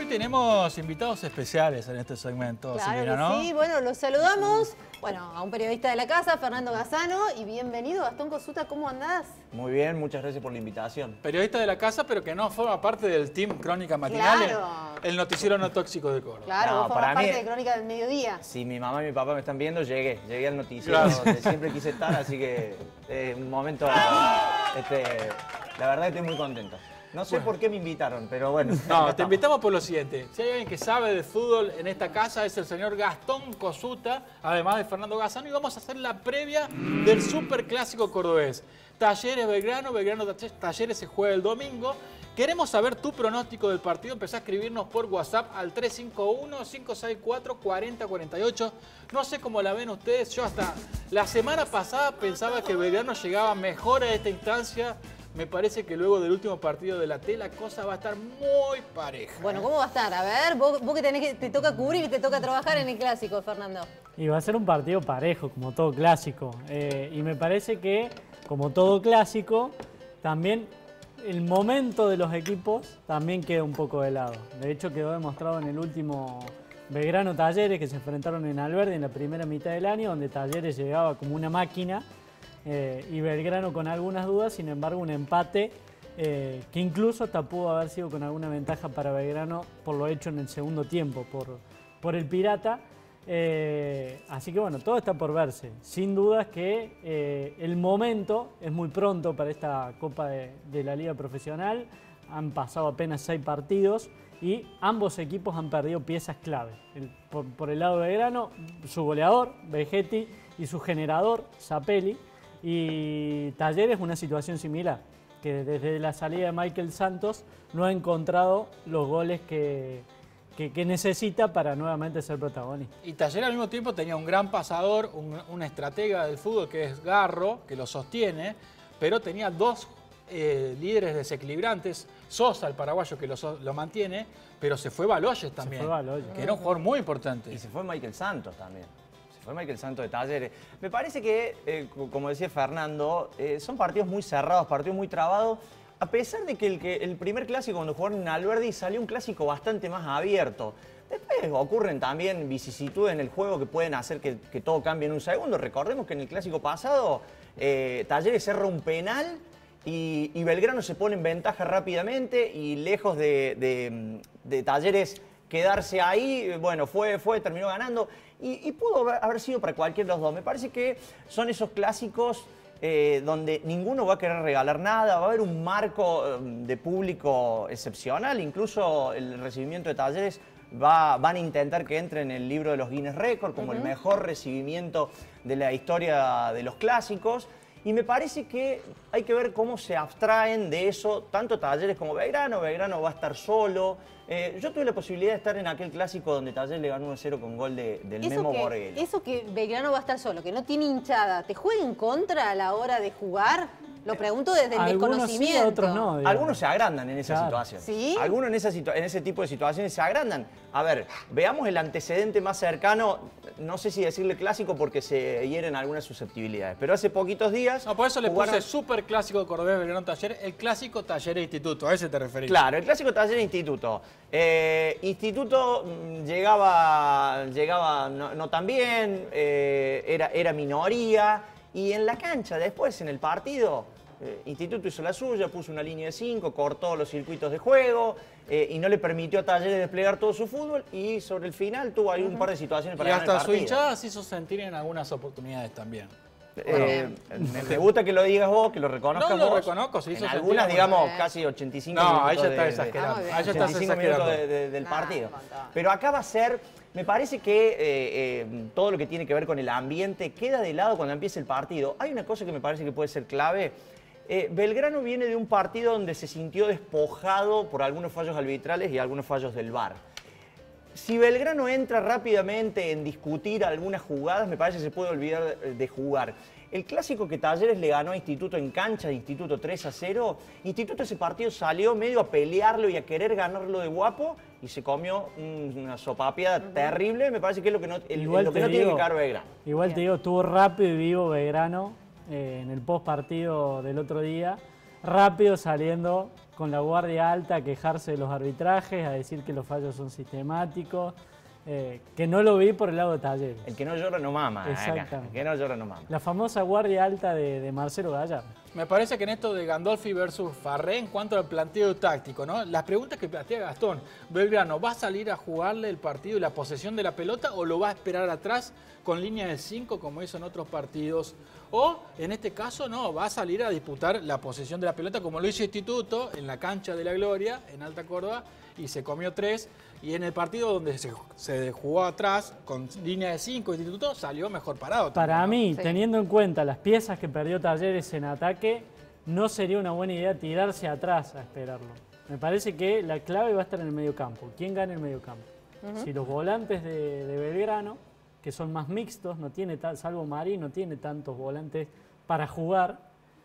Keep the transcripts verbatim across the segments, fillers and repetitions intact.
tenemos invitados especiales en este segmento, Claro Silvina, que ¿no? sí, bueno, los saludamos. Bueno, a un periodista de la casa, Fernando Gazzano, y bienvenido, Gastón Cosuta, ¿cómo andás? Muy bien, muchas gracias por la invitación. Periodista de la casa, pero que no forma parte del team Crónica Matinal, Claro. el noticiero no tóxico de Córdoba. Claro, No, vos formás para parte mí- de Crónica del Mediodía. Si mi mamá y mi papá me están viendo, llegué. Llegué al noticiero Claro. donde siempre quise estar, así que es un momento... Este, la verdad que estoy muy contento. No sé por qué me invitaron, pero bueno. acá No, te estamos. invitamos por lo siguiente. Si hay alguien que sabe de fútbol en esta casa es el señor Gastón Cosuta, además de Fernando Gazzano, y vamos a hacer la previa del superclásico cordobés. Talleres Belgrano, Belgrano Talleres se juega el domingo. Queremos saber tu pronóstico del partido. Empezá a escribirnos por WhatsApp al tres cinco uno, cinco seis cuatro, cuatro cero cuatro ocho. No sé cómo la ven ustedes. Yo hasta la semana pasada pensaba que Belgrano llegaba mejor a esta instancia. Me parece que luego del último partido de la T la cosa va a estar muy pareja. Bueno, ¿cómo va a estar? A ver, vos, vos que, tenés que te toca cubrir y te toca trabajar en el clásico, Fernando. Y va a ser un partido parejo, como todo clásico. Eh, y me parece que, como todo clásico, también el momento de los equipos también queda un poco de lado. De hecho, quedó demostrado en el último Belgrano Talleres, que se enfrentaron en Alberdi en la primera mitad del año, donde Talleres llegaba como una máquina eh, y Belgrano con algunas dudas. Sin embargo, un empate eh, que incluso hasta pudo haber sido con alguna ventaja para Belgrano por lo hecho en el segundo tiempo, por, por el Pirata. Eh, así que bueno, todo está por verse. Sin dudas que eh, el momento es muy pronto para esta Copa de, de la Liga Profesional. Han pasado apenas seis partidos y ambos equipos han perdido piezas clave. El, por, por el lado de Belgrano, su goleador, Vegetti, y su generador, Zapelli. Y Talleres, una situación similar, que desde la salida de Michael Santos no ha encontrado los goles que... Que, que necesita para nuevamente ser protagonista. Y Talleres al mismo tiempo tenía un gran pasador, un, una estratega del fútbol que es Garro, que lo sostiene, pero tenía dos eh, líderes desequilibrantes, Sosa, el paraguayo, que lo, lo mantiene, pero se fue Baloyes también, Se fue Baloyes. que era un jugador muy importante. Y se fue Michael Santos también. Se fue Michael Santos de Talleres. Me parece que, eh, como decía Fernando, eh, son partidos muy cerrados, partidos muy trabados. A pesar de que el, que el primer clásico cuando jugaron en Alberdi salió un clásico bastante más abierto. Después ocurren también vicisitudes en el juego que pueden hacer que, que todo cambie en un segundo. Recordemos que en el clásico pasado eh, Talleres erra un penal y, y Belgrano se pone en ventaja rápidamente y lejos de, de, de Talleres quedarse ahí, bueno, fue, fue terminó ganando y, y pudo haber sido para cualquiera de los dos. Me parece que son esos clásicos Eh, donde ninguno va a querer regalar nada, va a haber un marco eh, de público excepcional, incluso el recibimiento de Talleres va, van a intentar que entre en el libro de los Guinness Records como uh-huh. el mejor recibimiento de la historia de los clásicos. Y me parece que hay que ver cómo se abstraen de eso tanto Talleres como Belgrano. Belgrano va a estar solo. Eh, yo tuve la posibilidad de estar en aquel clásico donde Talleres le ganó uno a cero con gol de, del eso Memo que, Borghello. Eso que Belgrano va a estar solo, que no tiene hinchada, ¿te juega en contra a la hora de jugar? Lo pregunto desde el Algunos desconocimiento. sí, otros no. Digamos. Algunos se agrandan en esa Claro. situación. ¿Sí? Algunos en, esa en ese tipo de situaciones se agrandan. A ver, veamos el antecedente más cercano, no sé si decirle clásico porque se hieren algunas susceptibilidades, pero hace poquitos días... No, por eso le jugaron... puse super clásico cordobés Belgrano Talleres, el clásico Talleres Instituto, a ese te referís. Claro, el clásico Talleres Instituto. Eh, Instituto mmm, llegaba, llegaba no, no tan bien, eh, era, era minoría, y en la cancha después, en el partido... Eh, Instituto hizo la suya, puso una línea de cinco, cortó los circuitos de juego eh, y no le permitió a Talleres desplegar todo su fútbol y sobre el final tuvo ahí un par de situaciones para y ganar el hasta su partido. hinchada se hizo sentir en algunas oportunidades también. Eh, me, me gusta que lo digas vos, que lo reconozcas No, lo vos. reconozco, se hizo en sentir algunas, muy digamos, bien. casi ochenta y cinco No, minutos ahí ya de- está de- exagerando. Ah, muy bien. Ahí ya estás ochenta y cinco minutos exagerando. de- de- del Nah, partido. un montón. Pero acá va a ser, me parece que eh, eh, todo lo que tiene que ver con el ambiente queda de lado cuando empiece el partido. Hay una cosa que me parece que puede ser clave. Eh, Belgrano viene de un partido donde se sintió despojado por algunos fallos arbitrales y algunos fallos del V A R. Si Belgrano entra rápidamente en discutir algunas jugadas, me parece que se puede olvidar de jugar. El clásico que Talleres le ganó a Instituto en cancha de Instituto tres a cero, Instituto ese partido salió medio a pelearlo y a querer ganarlo de guapo y se comió una sopapiada uh-huh. terrible. Me parece que es lo que no, el, igual lo que te no digo, tiene que caer Belgrano. Igual Bien. te digo, estuvo rápido y vivo Belgrano eh, en el post partido del otro día. rápido saliendo con la guardia alta a quejarse de los arbitrajes, a decir que los fallos son sistemáticos, eh, que no lo vi por el lado de Talleres. El que no llora no mama. Exactamente. Acá. El que no llora no mama. La famosa guardia alta de, de Marcelo Gallardo. Me parece que en esto de Gandolfi versus Farré, en cuanto al planteo táctico, ¿no? Las preguntas que plantea Gastón, Belgrano, ¿va a salir a jugarle el partido y la posesión de la pelota o lo va a esperar atrás con línea de cinco como hizo en otros partidos? O, en este caso, no, va a salir a disputar la posesión de la pelota como lo hizo Instituto en la cancha de la Gloria, en Alta Córdoba, y se comió tres. Y en el partido donde se, se jugó atrás, con línea de cinco, Instituto, salió mejor parado. Para también, mí, Sí. teniendo en cuenta las piezas que perdió Talleres en ataque, no sería una buena idea tirarse atrás a esperarlo. Me parece que la clave va a estar en el medio campo. ¿Quién gana el medio campo? Uh-huh. Si los volantes de, de Belgrano, que son más mixtos, no tiene tal, salvo Marí, no tiene tantos volantes para jugar,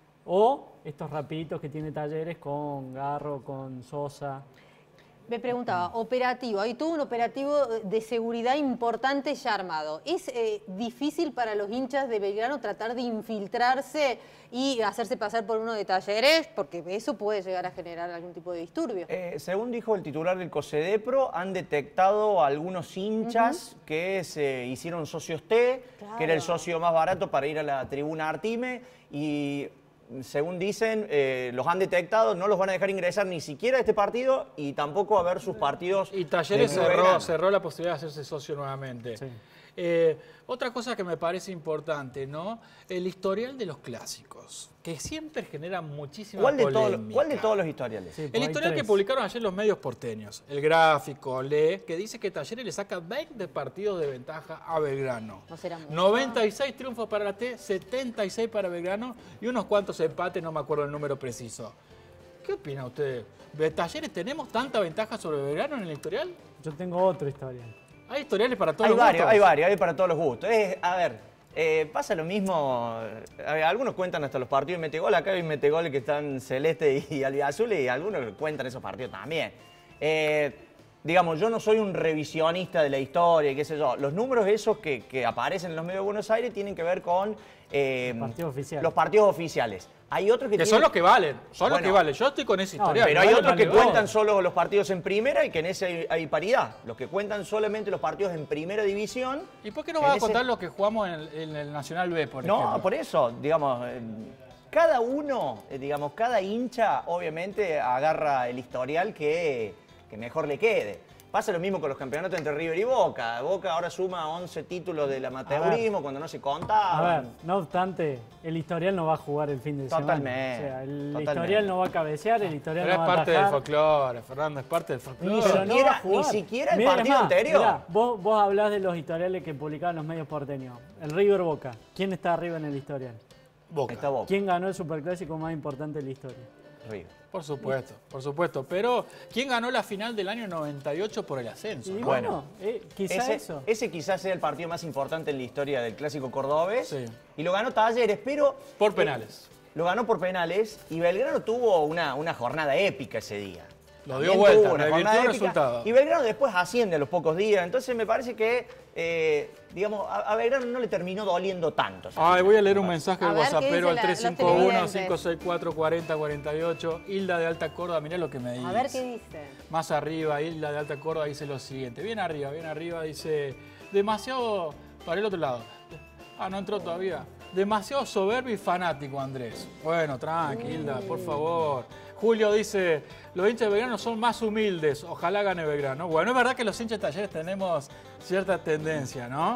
o estos rapiditos que tiene Talleres con Garro, con Sosa. Me preguntaba, operativo, hay todo un operativo de seguridad importante ya armado. ¿Es eh, difícil para los hinchas de Belgrano tratar de infiltrarse y hacerse pasar por uno de Talleres? Porque eso puede llegar a generar algún tipo de disturbio. Eh, según dijo el titular del COSEDEPRO, han detectado algunos hinchas uh-huh. que se hicieron socios T, claro. que era el socio más barato para ir a la tribuna Artime, y según dicen, eh, los han detectado, no los van a dejar ingresar ni siquiera a este partido y tampoco a ver sus partidos. Y Talleres cerró, cerró la posibilidad de hacerse socio nuevamente. Sí. Eh, otra cosa que me parece importante, ¿no? El historial de los clásicos, que siempre genera muchísima ¿Cuál de polémica. Todo, ¿Cuál de todos los historiales? Sí, el historial que publicaron ayer los medios porteños, el gráfico, Le, que dice que Talleres le saca veinte partidos de ventaja a Belgrano. No será mucho. noventa y seis triunfos para la T, setenta y seis para Belgrano y unos cuantos empates, no me acuerdo el número preciso. ¿Qué opina usted? ¿De Talleres tenemos tanta ventaja sobre Belgrano en el historial? Yo tengo otro historial. Hay historiales para todos hay los varios, gustos. Hay varios, hay para todos los gustos. Es, a ver, eh, pasa lo mismo. A ver, algunos cuentan hasta los partidos de Metegol. Acá hay Metegol que están celeste y albiazul y algunos cuentan esos partidos también. Eh, digamos, yo no soy un revisionista de la historia y qué sé yo. Los números esos que, que aparecen en los medios de Buenos Aires tienen que ver con eh, los partidos oficiales. Los partidos oficiales. Hay otros que, que tienen... son los que valen, son bueno, los que valen. Yo estoy con ese historial. No, pero hay vale otros que vale cuentan todo. solo los partidos en primera y que en ese hay, hay paridad. Los que cuentan solamente los partidos en primera división. ¿Y por qué no vas a ese... contar los que jugamos en el, en el Nacional B, por no, ejemplo? No, por eso, digamos, eh, cada uno, eh, digamos, cada hincha obviamente agarra el historial que, que mejor le quede. Pasa lo mismo con los campeonatos entre River y Boca. Boca ahora suma once títulos del amateurismo cuando no se contaban. A ver, no obstante, el historial no va a jugar el fin de totalmente, semana. O sea, el totalmente. historial no va a cabecear, el historial pero no es va a parte atajar. del folclore, Fernando, es parte del folclore. Ni Pero siquiera, no va a jugar. ni siquiera el Mirá, partido más, anterior. Mirá, vos, vos hablás de los historiales que publicaban los medios porteños. El River Boca. ¿Quién está arriba en el historial? Boca. Está Boca. ¿Quién ganó el superclásico más importante de la historia? River. Por supuesto, por supuesto. Pero, ¿quién ganó la final del año noventa y ocho por el ascenso? Y ¿no? bueno, eh, quizá ese, eso. Ese quizás sea el partido más importante en la historia del clásico cordobés. Sí. Y lo ganó Talleres, pero... Por penales. Eh, lo ganó por penales y Belgrano tuvo una, una jornada épica ese día. Lo dio También vuelta, tuvo una revirtió jornada el épica, resultado. Y Belgrano después asciende a los pocos días. Entonces me parece que, eh, digamos, a, a Belgrano no le terminó doliendo tanto. Ay, voy a leer un mensaje A del ver, ¿qué WhatsAppero al dice la- tres los cinco uno, televidentes? cinco seis cuatro, cuarenta, cuarenta y ocho. Hilda de Alta Córdoba, mirá lo que me dice. A ver qué dice. Más arriba, Hilda de Alta Córdoba dice lo siguiente. Bien arriba, bien arriba, dice... Demasiado... Para el otro lado. Ah, no entró todavía. Demasiado soberbio y fanático, Andrés. Bueno, tranqui, Hilda, por favor. Julio dice, los hinchas de Belgrano son más humildes, ojalá gane Belgrano. Bueno, es verdad que los hinchas de Talleres tenemos cierta tendencia, ¿no?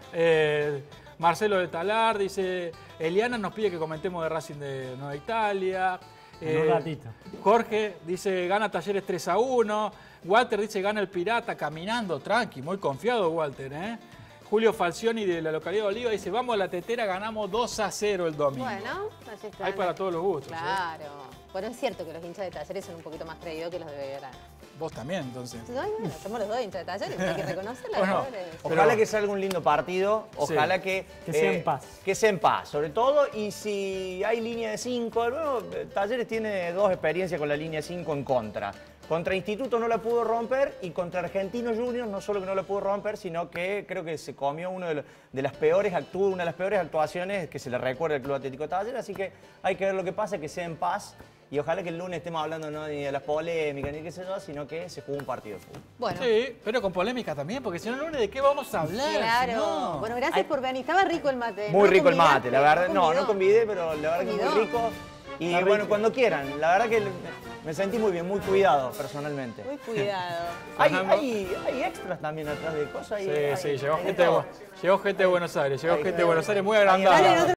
Eh, Marcelo de Talar dice, Eliana nos pide que comentemos de Racing de Nueva Italia. En un ratito. Jorge dice, gana Talleres tres a uno. Walter dice, gana el Pirata caminando, tranqui, muy confiado Walter, ¿eh? Julio Falcioni de la localidad de Oliva dice, vamos a la tetera, ganamos dos a cero el domingo. Bueno, así está. Hay para todos los gustos. ¿eh? Claro. Bueno, es cierto que los hinchas de Talleres son un poquito más creídos que los de Belgrano. Vos también, entonces. Ay, bueno, somos los dos hinchas de Talleres, hay que reconocerlo. Bueno, Ojalá Pero- que salga un lindo partido, ojalá Sí. que... Que sea en paz. Que sea en paz, sobre todo, y si hay línea de cinco, bueno, Talleres tiene dos experiencias con la línea cinco en contra. Contra Instituto no la pudo romper y contra Argentinos Juniors no solo que no la pudo romper, sino que creo que se comió uno de, los, de las peores actu- una de las peores actuaciones que se le recuerda al Club Atlético Talleres, así que hay que ver lo que pasa, que sea en paz Y ojalá que el lunes estemos hablando no ni de las polémicas ni qué sé yo, sino que se juega un partido de fútbol. Bueno. Sí, pero con polémica también, porque si no, el lunes, ¿de qué vamos a hablar? Claro. Si no? Bueno, gracias Ay. por venir. Estaba rico el mate. Muy ¿No rico el convidaste? mate, la verdad. No, convidó? no convidé, pero la verdad que ¿Convidó? muy rico. Y Está bueno, rico. cuando quieran. La verdad que me sentí muy bien, muy cuidado personalmente. Muy cuidado. Hay, Fernando. hay, hay extras también atrás de cosas. Sí, hay- sí, hay- llegó hay gente, de, todo. Bu- llegó gente de Buenos Aires, llegó Hay- gente de Buenos Aires muy hay- agrandada. Dale, no te